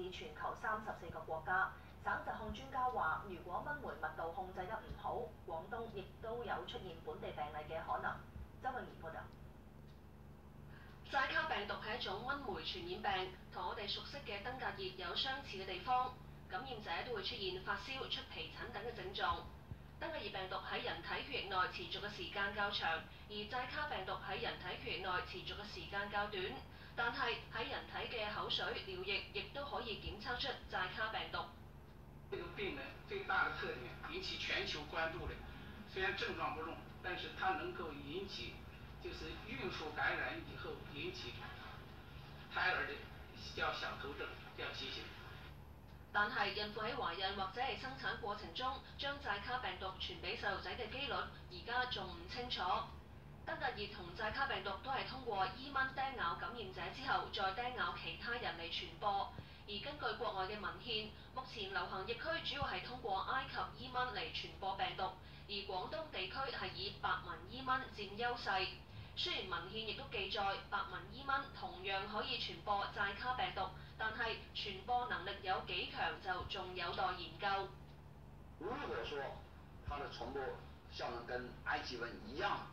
至全球34個國家。省疾控專家話，如果蚊媒密度控制得唔好，廣東亦都有出現本地病例嘅可能。周永怡報導。 寨卡病毒係一種蚊媒傳染病，同我哋熟悉嘅登革熱有相似嘅地方。感染者都會出現發燒、出皮疹等嘅症狀。登革熱病毒喺人體血液內持續嘅時間較長，而寨卡病毒喺人體血液內持續嘅時間較短。但係喺人體嘅口水、尿液亦都可以檢測出寨卡病毒。 這個病呢最大的特點引起全球關注的，雖然症狀不重，但是它能夠引起就是孕婦感染以後引起胎兒的叫小頭症，叫畸形。 但係孕婦喺懷孕或者係生產過程中將寨卡病毒傳俾細路仔嘅機率，而家仲唔清楚。登革熱同寨卡病毒都係通過伊蚊叮咬感染者之後，再叮咬其他人嚟傳播。而根據國外嘅文獻，目前流行疫區主要係通過埃及伊蚊嚟傳播病毒，而廣東地區係以白紋伊蚊佔優勢。雖然文獻亦都記載白紋伊蚊同樣可以傳播寨卡病毒，但係傳播能力有幾強就仲有待研究。 如果說它的傳播效能跟埃及蚊一樣，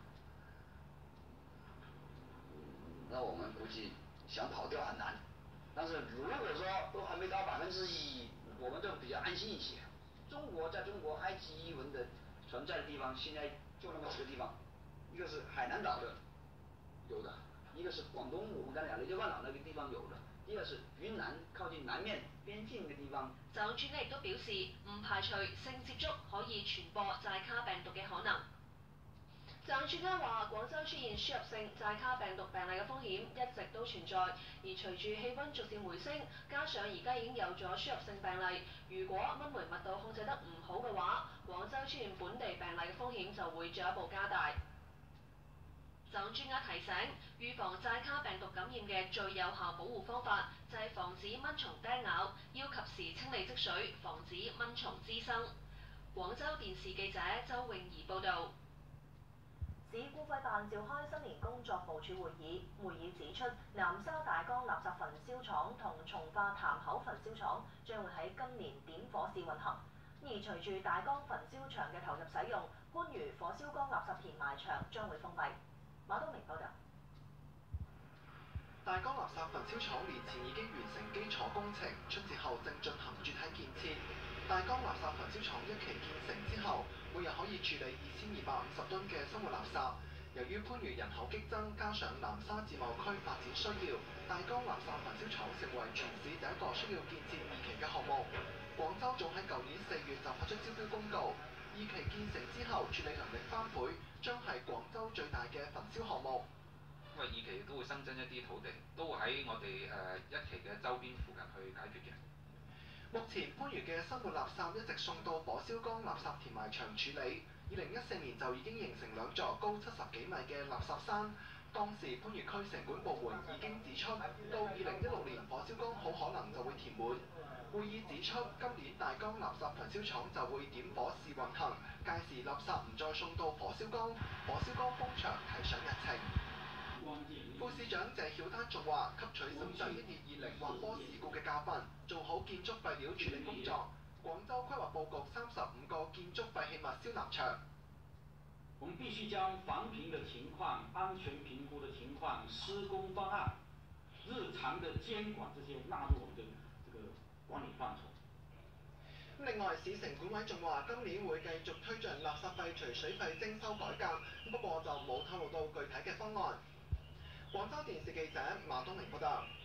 那我們估計想跑掉很難。但是如果說都還沒到1%，我們就比較安心一些。在中國埃及蚊的存在的地方，現在就那麼幾個地方，一個是海南島的有的，一個是廣東我們剛才講的雷灣島那個地方有的，第二是雲南靠近南面邊境嘅地方。 就專家亦都表示，唔排除性接觸可以傳播寨卡病毒嘅可能。就專家話，廣州出現輸入性寨卡病毒病例嘅風險一直都存在，而隨住氣温逐漸回升，加上而家已經有咗輸入性病例，如果蚊媒密度控制得唔好嘅話，廣州出現本地病例嘅風險就會進一步加大。就專家提醒，預防寨卡病毒感染嘅最有效保護方法就係防止蚊蟲叮咬，要及時清理積水，防止蚊蟲滋生。廣州電視記者周永怡報導。 市顧費辦召開新年工作部署會議，會議指出，南沙大江垃圾焚燒廠同從化潭口焚燒廠將會喺今年點火試運行。而隨住大江焚燒場嘅投入使用，番禺火燒崗垃圾填埋場將會封閉。馬東明報導。 大江垃圾焚燒廠年前已經完成基礎工程，春節後正進行主體建設。大江垃圾焚燒廠一期建成之後，每日可以處理2250噸嘅生活垃圾。由於番禺人口激增，加上南沙自貿區發展需要，大江垃圾焚燒廠成為全市第一個需要建設2期嘅項目。廣州早喺舊年4月就發出招標公告，2期建成之後處理能力翻倍，將係廣州最大嘅焚燒項目。 因為2期都會新增一啲土地，都會喺我哋1期嘅周邊附近去解決嘅。 目前番禺嘅生活垃圾一直送到火燒崗垃圾填埋場處理，2014年就已經形成2座高70幾米嘅垃圾山。當時番禺區城管部門已經指出，到2016年火燒崗好可能就會填滿。會議指出，今年大江垃圾焚燒廠就會點火試運行，屆時垃圾唔再送到火燒崗，火燒崗封場提上日程。副市長謝曉丹仲話：吸取深圳1220滑坡事故嘅教訓，做好建築廢料處理工作。廣州規劃佈局35個建築廢棄物燒納場。 我們必須將防評的情況、安全評估的情況、施工方案、日常的監管這些納入我們的這個管理範疇。 另外，市城管委仲話，今年會繼續推進垃圾費隨水費徵收改革，不過就冇透露到具體嘅方案。廣州電視記者馬東明報道。